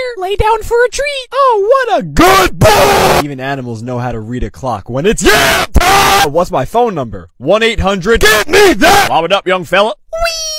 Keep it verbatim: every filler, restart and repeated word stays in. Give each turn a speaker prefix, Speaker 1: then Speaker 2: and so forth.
Speaker 1: Lay down for a treat.
Speaker 2: Oh, what a good boy! Even animals know how to read a clock when it's YAM time! What's my phone number? one eight hundred, get me that! Lob it up, young fella.
Speaker 1: Whee!